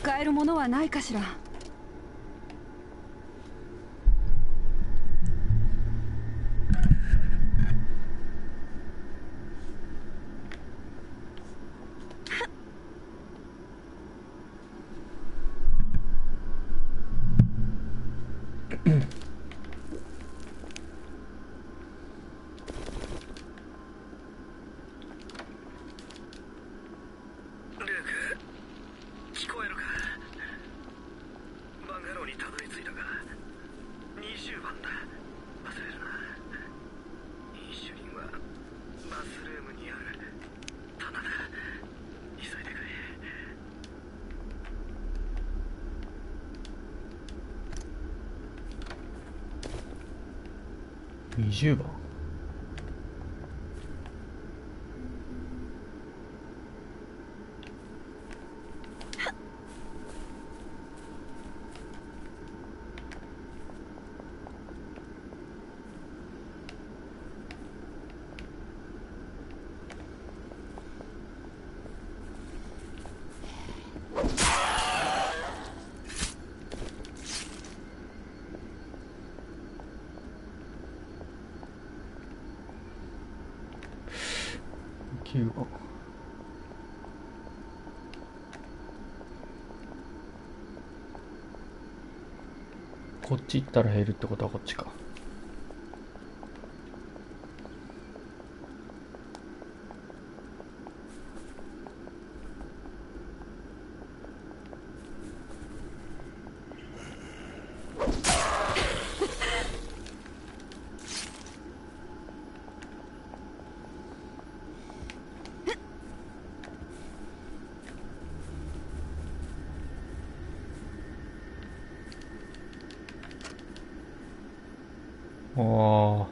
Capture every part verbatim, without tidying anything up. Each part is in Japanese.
使えるものはないかしら。 にじゅうばん。きゅうばん。こっち行ったら減るってことはこっちか。ああ。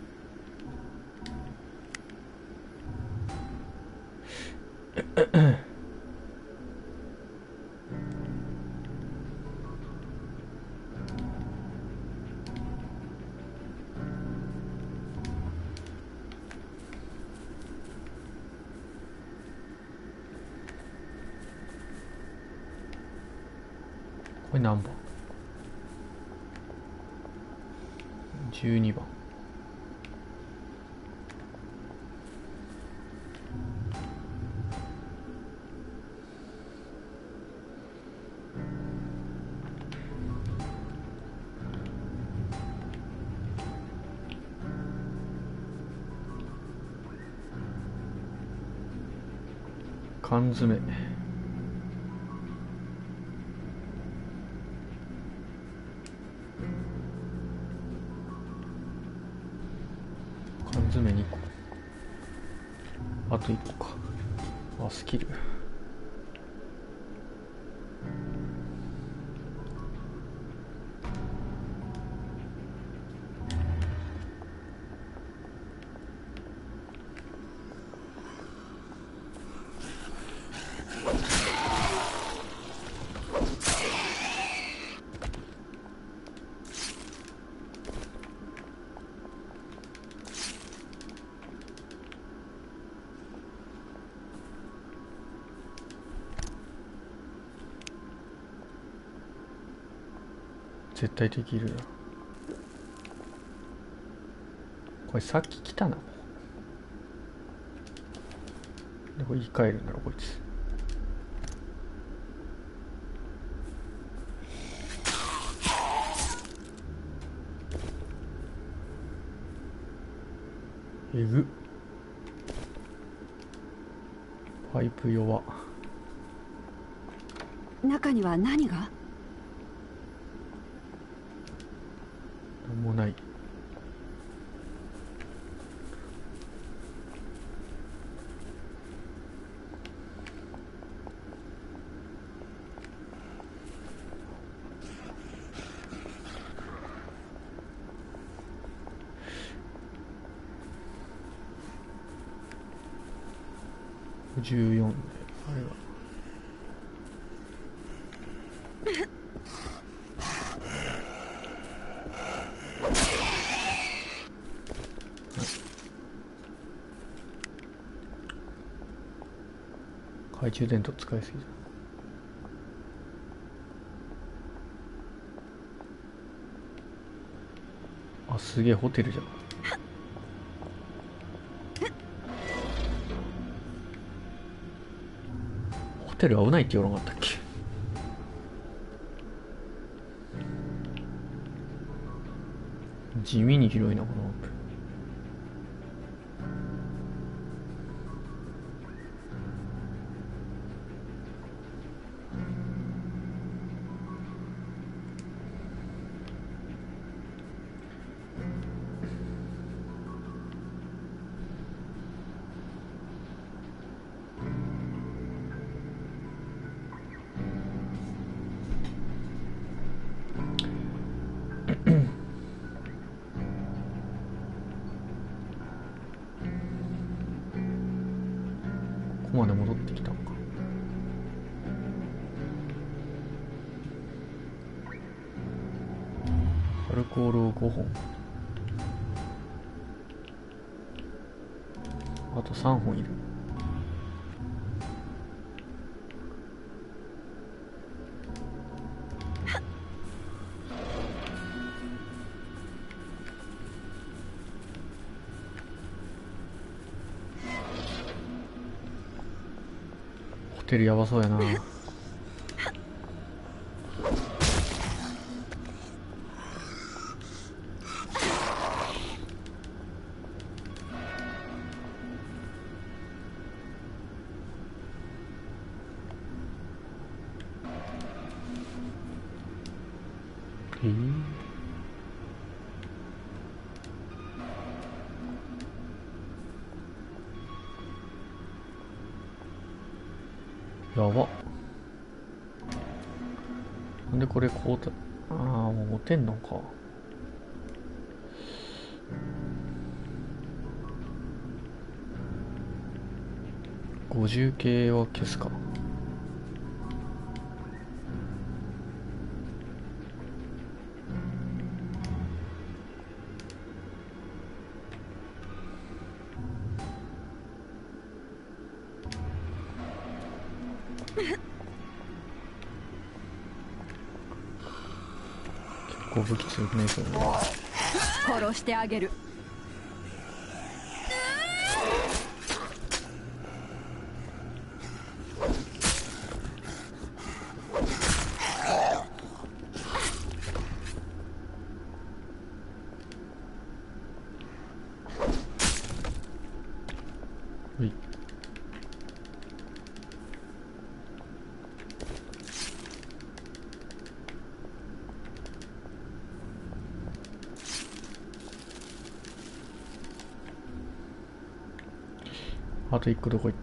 これ何番？ じゅうに 番。缶詰。缶詰にこ。あといっこか。あ、スキル。絶対できるな。これさっき来たな。どこ言い換えるんだろうこいつ。えぐ。パイプ弱。 中には何が？ なんもない。じゅうよんで、あれは。懐中電灯使いすぎだ。 すげえホテルじゃん。ホテル危ないって言わなかったっけ。地味に広いなこのマップ。ここまで戻ってきたのか。アルコールをごほん、あとさんぼんいる。ホテルやばそうやな。えーやば。なんでこれこうた、ああ、もう持てんのか。ごじゅう系は消すか。結構武器強くないですよね。 殺してあげる。 うい。あと一個どこ行った。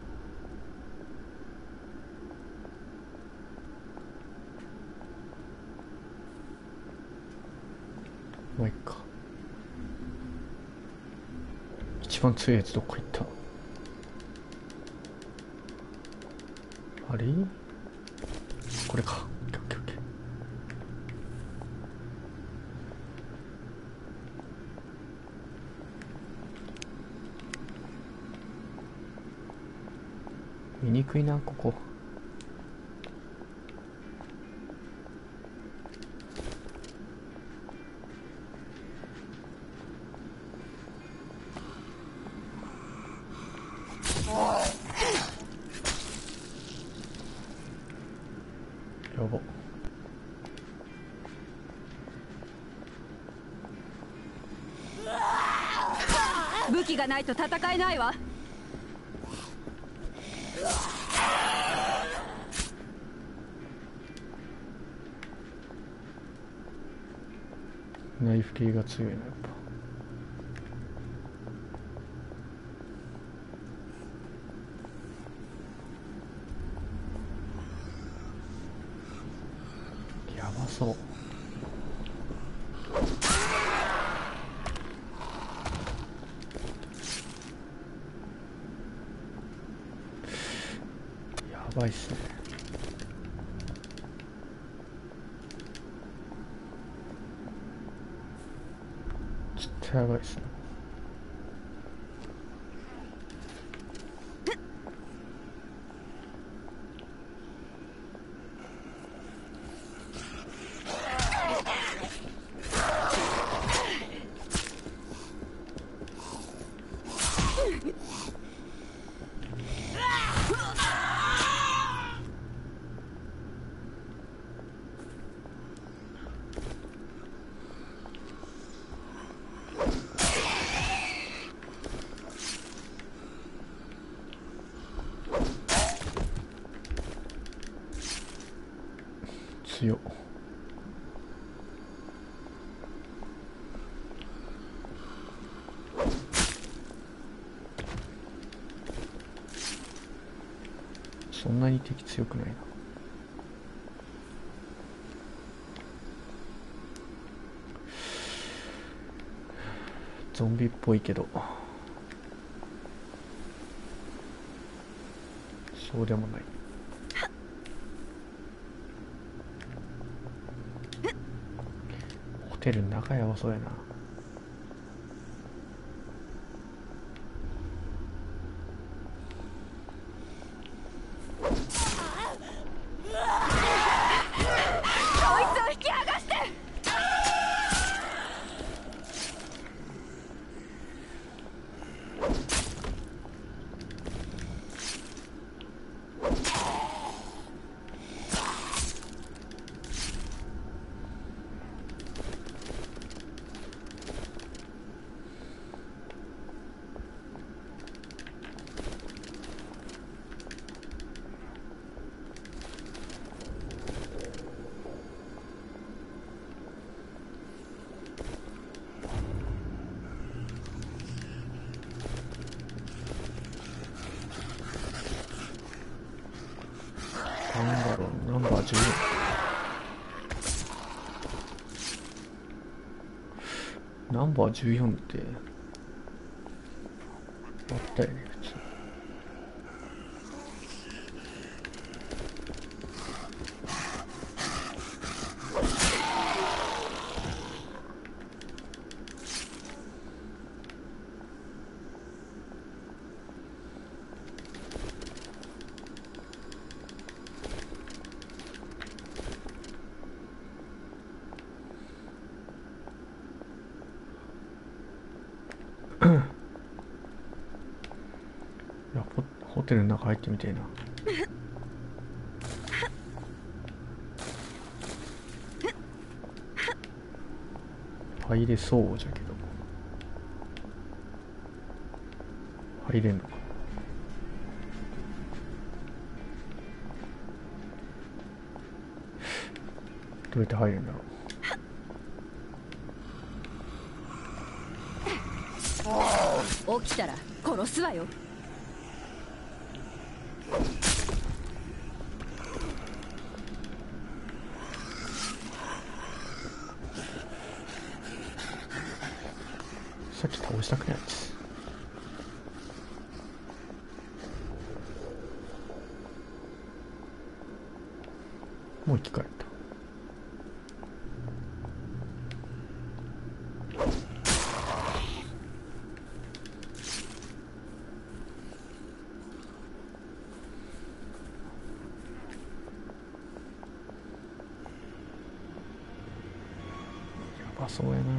もう一個。一番強いやつどこ行った。あれこれか。オッケーオッケーオッケー。見にくいなここ。やば。 武器がないと戦えないわ。 ナイフ系が強いなやっぱ。やばそう。やばいっすね。ちょっとやばいっすね。 強っ。そんなに敵強くないな。ゾンビっぽいけどそうでもない。ホテルの中やばそうやな。なんだろう、ナンバーじゅうよん。ナンバーじゅうよんってあったよね、普通。いや、ホ、ホテルの中入ってみたいな。入れそうじゃけど入れんのか。どうやって入るんだろ起きたら殺すわよ。 う。さっき倒したくないやつ。もう生き返った。やばそうやな。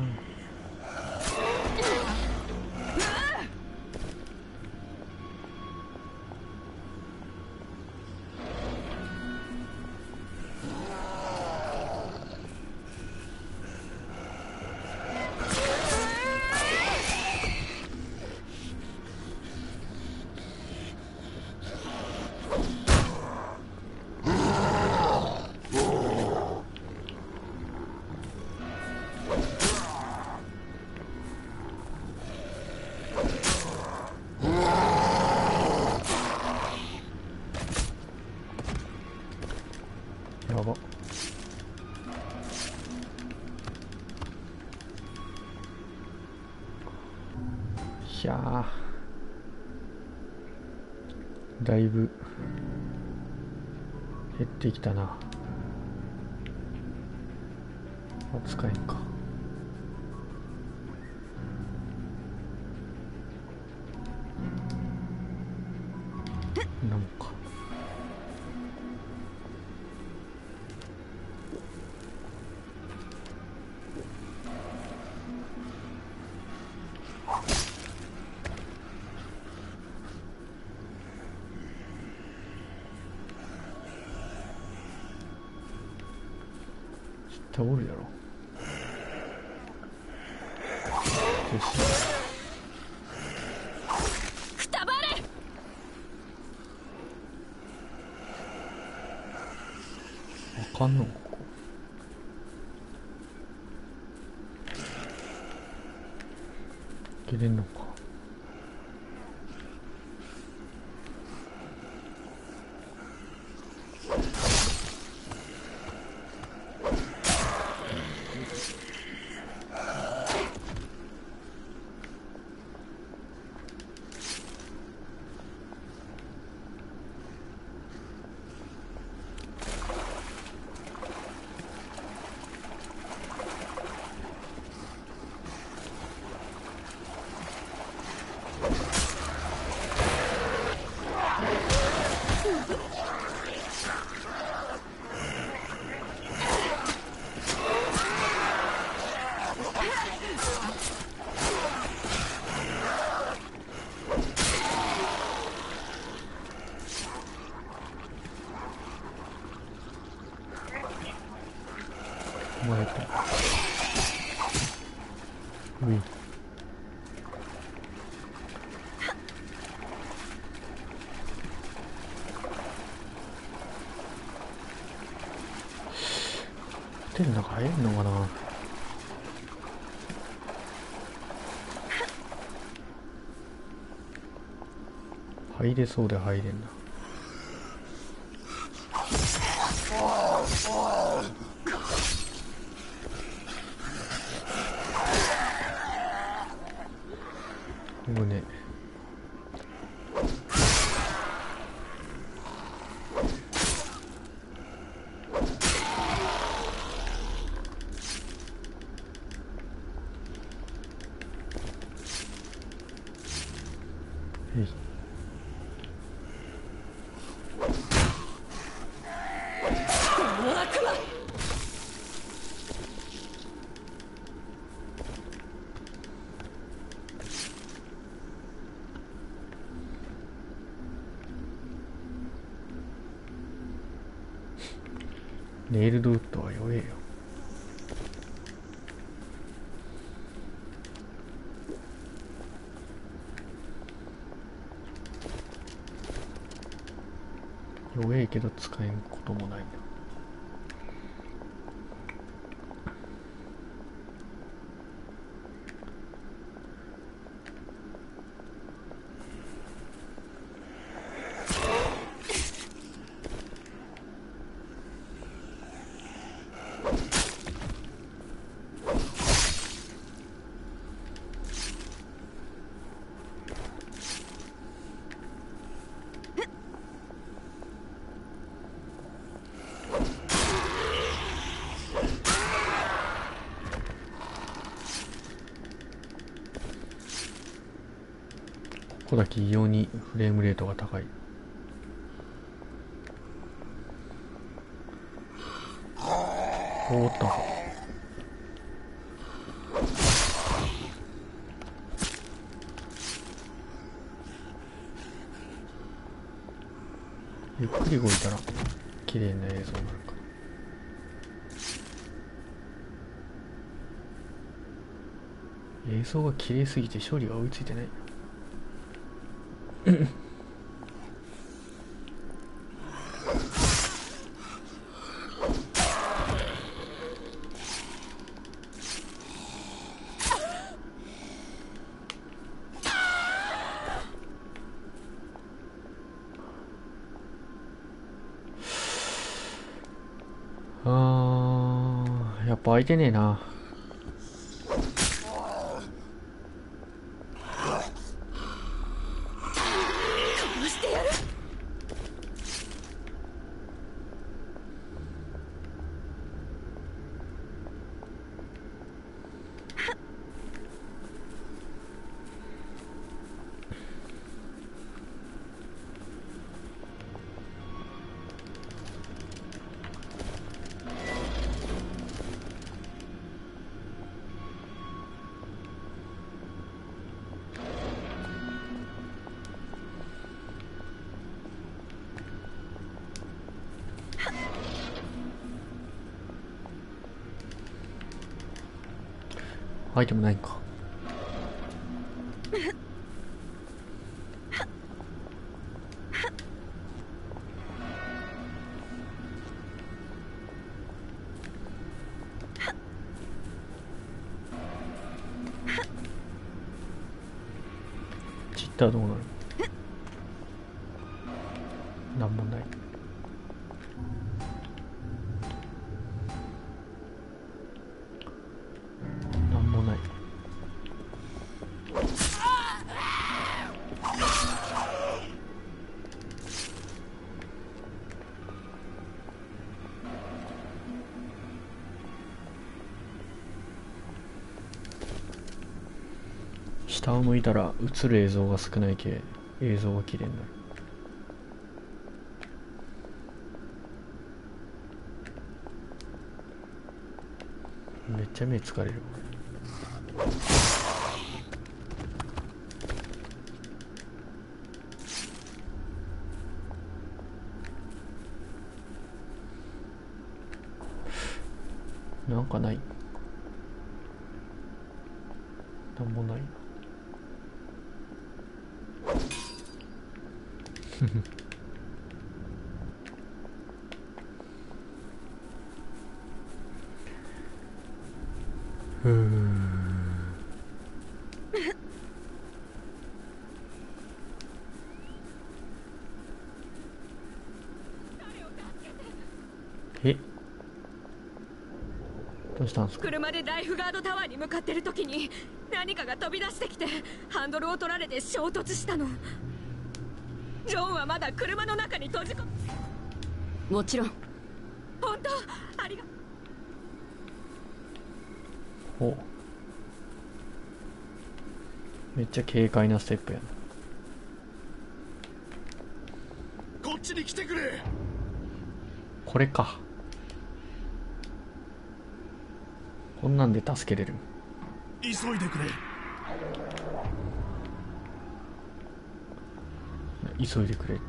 やば。いやー、だいぶ減ってきたな。扱えんか。なんか対おるやろ。よし。 くたばれ。 あかんのここ。いけれんのか。もらえた。うい。手の中入るのかな。入れそうで入れんな。胸。えい。ネイルドウッドは弱えよ。弱えけど使えんこともないな。ここだけ異様にフレームレートが高い。おーっと。ゆっくり動いたら綺麗な映像になるかな。映像が綺麗すぎて処理が追いついてない。あー、やっぱ開いてねえな。 殺してやる。 アイテムないんか。チッターどうなる？なんもない。なんもない。下を向いたら映る映像が少ないけ映像が綺麗になる。めっちゃ目疲れる。なんかない。なんもないな。ふう。え、どうしたんですか？ 車でライフガードタワーに向かってる時に何かが飛び出してきてハンドルを取られて衝突したの。ジョンはまだ車の中に閉じ込め。もちろん。本当ありが。 ほう。めっちゃ軽快なステップやな。 こっちに来てくれ。 これか。こんなんで助けれる。 急いでくれ。 急いでくれって。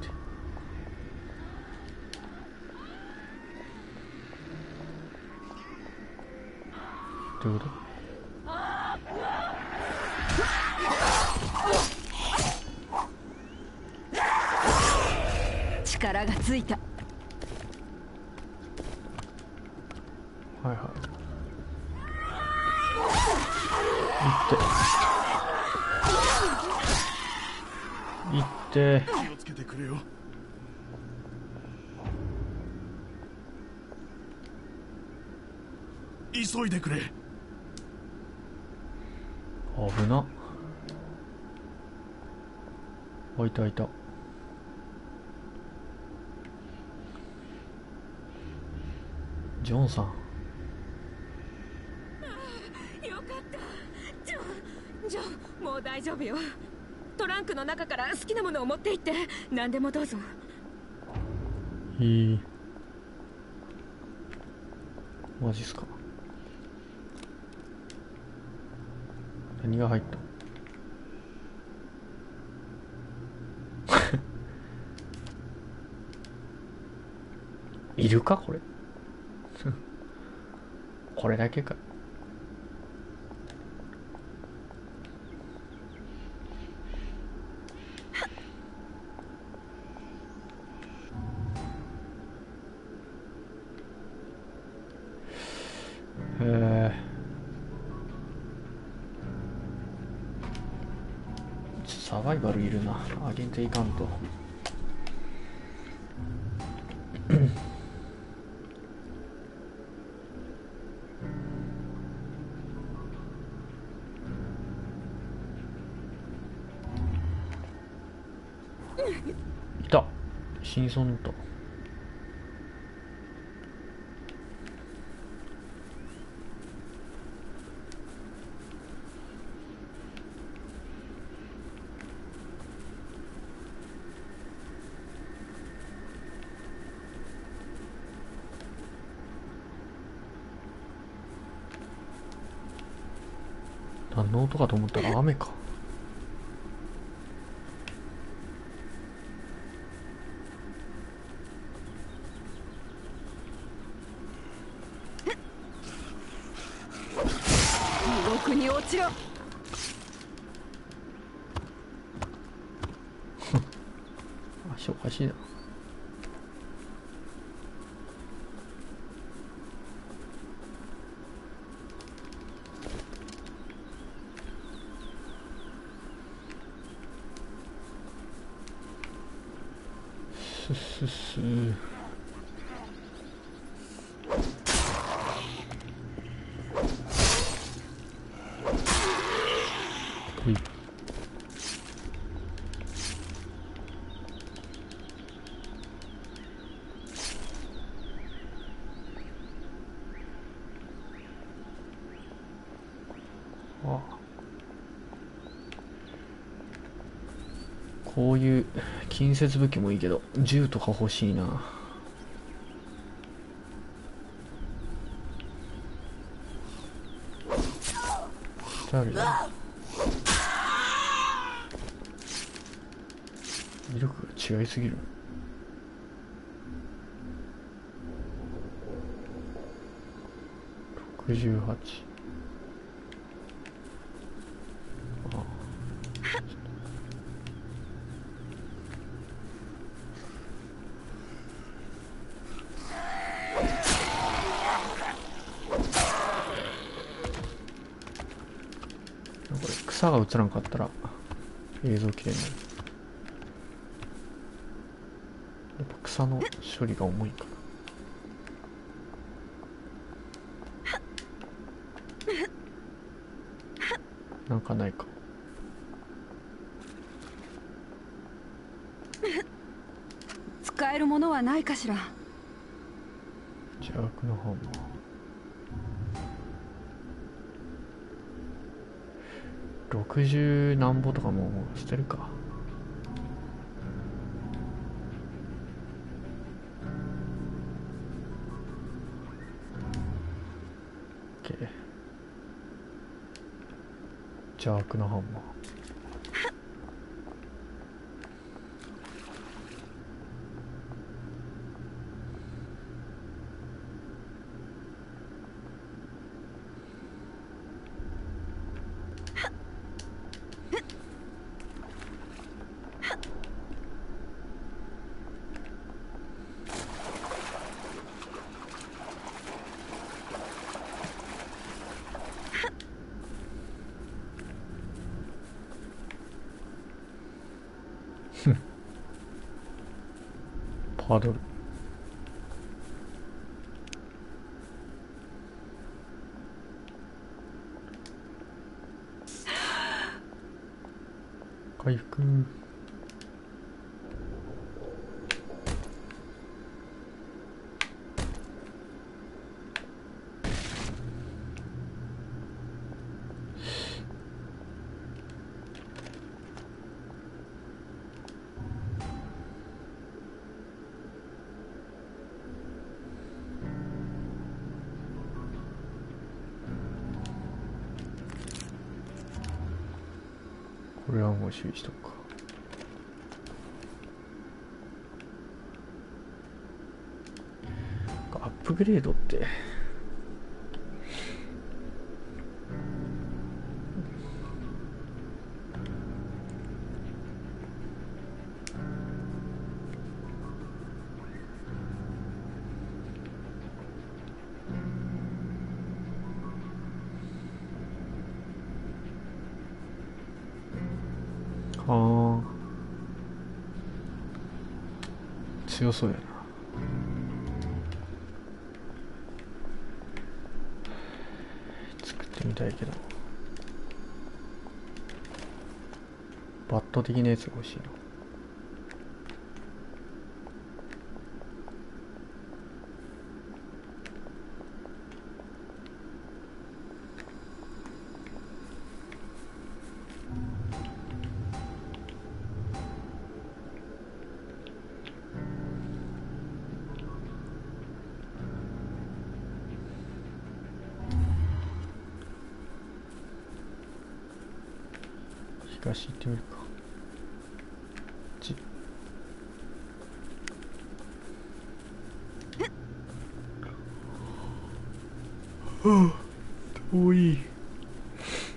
どういうこと？ 力がついた。 はいはい。行って。行って。 気をつけてくれよ。急いでくれ。 危な。あ、いたいた。ジョンさん。 よかったジョン。ジョン、もう大丈夫よ。トランクの中から好きなものを持って行って何でもどうぞ。 へえ、マジっすか。何が入ったいるかこれこれだけか。へえ。サバイバルいるな。あげんといかんと。いた。死にそうになった。何の音かと思ったら雨か。 動く腑に落ちろ。 足おかしいな。すすすほい。あ、こういう近接武器もいいけど銃とか欲しいな。あるよ。威力が違いすぎる。ろくじゅうはち。これ草が映らんかったら映像きれいになる。やっぱ草の処理が重いかな。なんかないか。 使えるものはないかしら。 邪悪のハンマー。ろくじゅうなんぼとかもう捨てるか。OK。邪悪のハンマー。パドル。回復。これはもう注意しとくか。アップグレードってああ強そうやな。作ってみたいけどバット的なやつが欲しいな。東行ってみるか。こっち。はあ、遠い。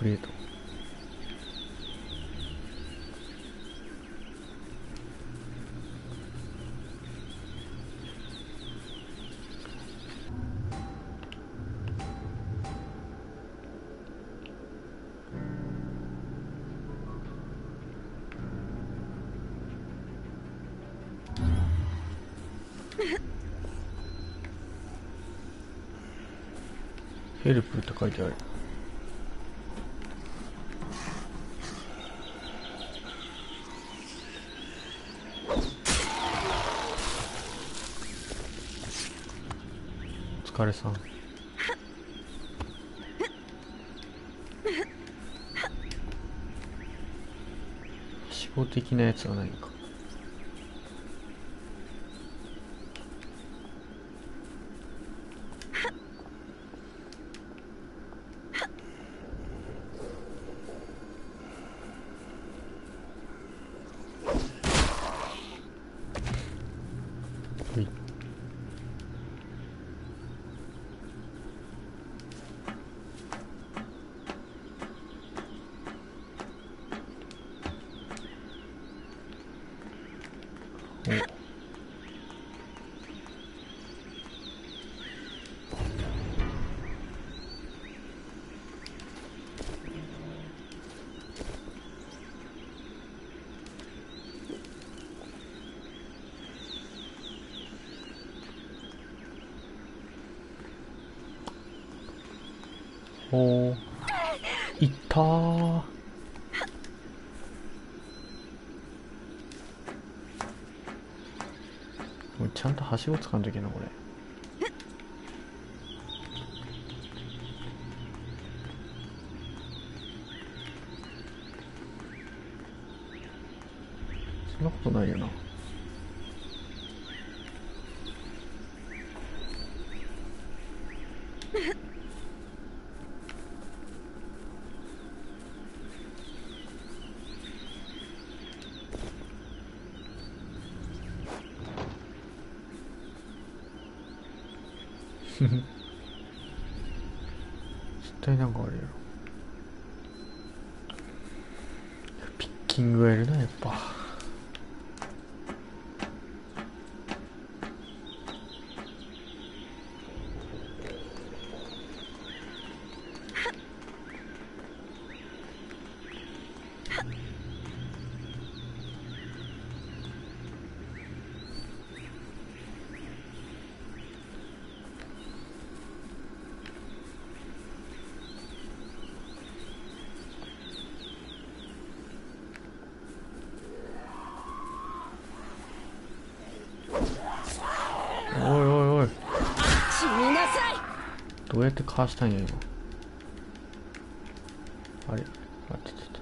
プレート。ヘルプって書いてある。お疲れさん。死亡的なやつは何か。はい。おお、いったー。ちゃんとはしご使うんといけないな、これ。そんなことないよな。絶対なんかあれやろ。ピッキングがいるな、やっぱ。おいおいおい、 死になさい。 どうやってかわしたんや今。あれ、あってた。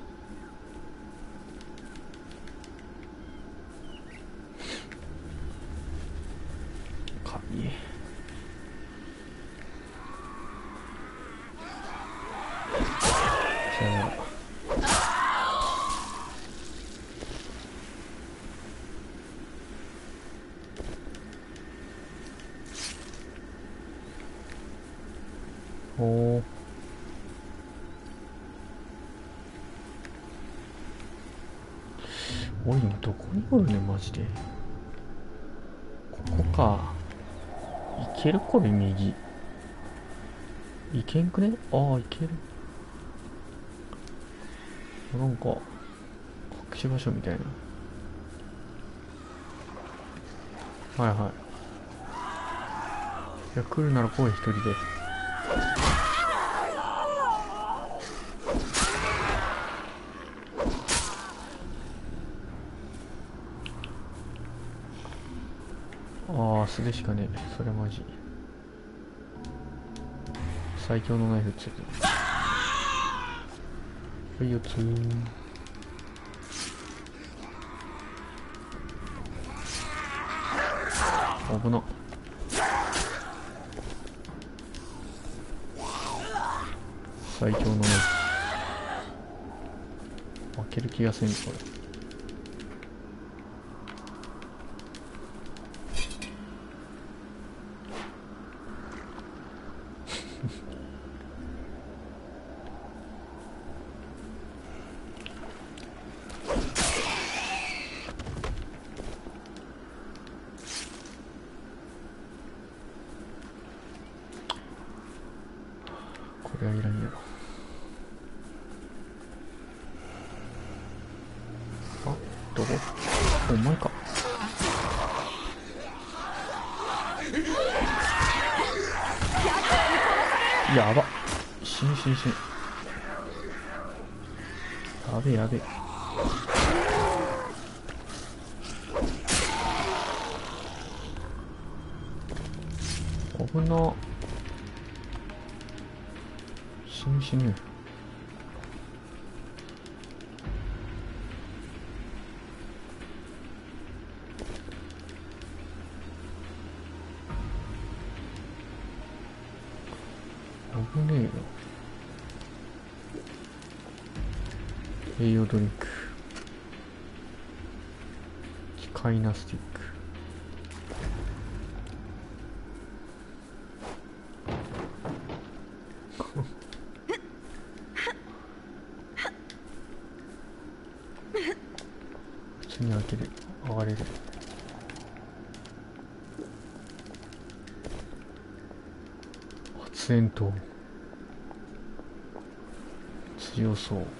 鍵。さよなら。おお。おい、どこにおるねマジで。ここか。いけるこれ右。いけんくね。ああ、いける。なんか隠し場所みたいな。はいはい。いや、来るなら来い、一人で。ああ、素でしかねえ。それマジ最強のナイフついてる。はいよ、つーん。危な。最強のナイフ。負ける気がせん、これ。 どこ？お前か。やば。死ぬ死ぬ死ぬ。やべえやべえ。危な。死ぬ死ぬ。危ねえよ。栄養ドリンク。機械ナスティック。普通に開ける。上がれる。発煙筒。強そう。なんか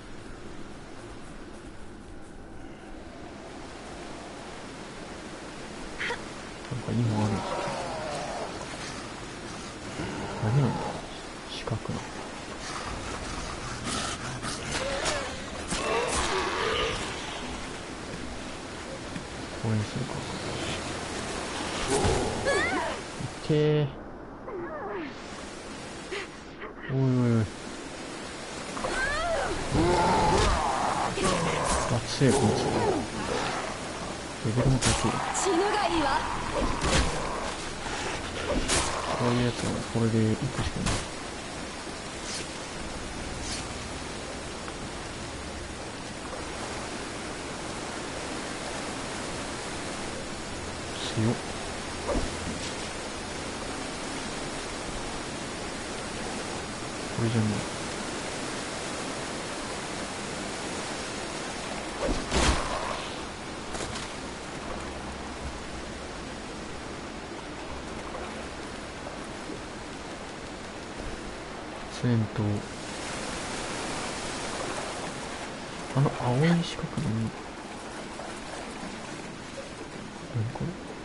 今ある。何なんだ四角な。応援するか。いってー。おいおいおい。あ、強いこいつ。レベルも高い。 死ぬがいいわ。 こういうやつはこれでいくしかない。強っ。これじゃねえ。銭湯。あの青い四角の何こ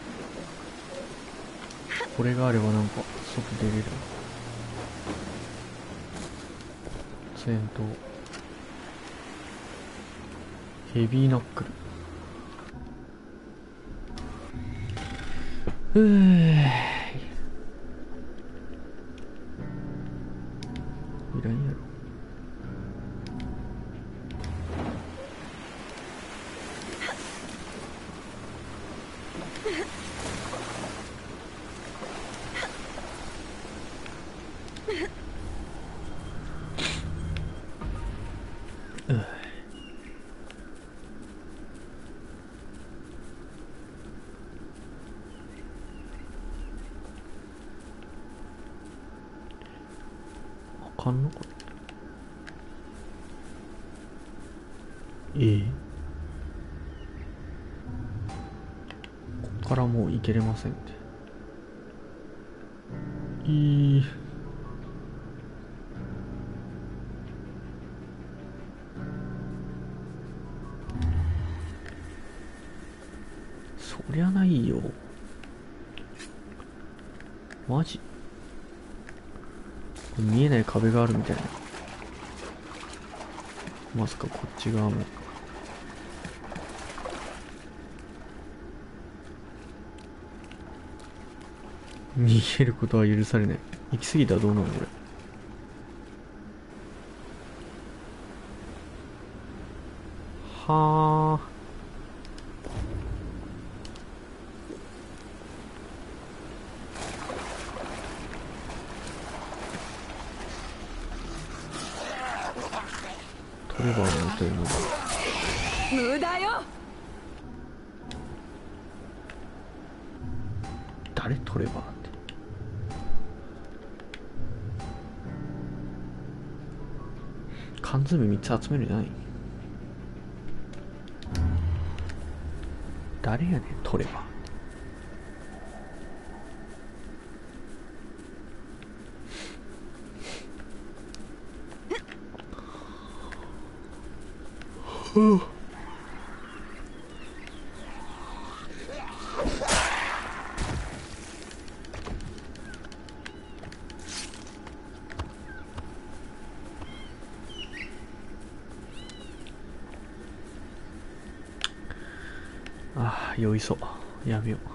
れ。これがあればなんか外出れる。銭湯。ヘビーナックル。うーいらんやろ。うっ。あかんのこれ。ええ。こっからもう行けれませんって。いい。そりゃないよ。マジ？これ見えない壁があるみたいな。まさかこっち側も。逃げることは許されない。行き過ぎたらどうなのこれ。はあ。トレバーの音よ。 無駄よ。 誰トレバーって。缶詰みっつ集めるんじゃない？誰やねんトレバー。ふう。 酔いそう。やめよう。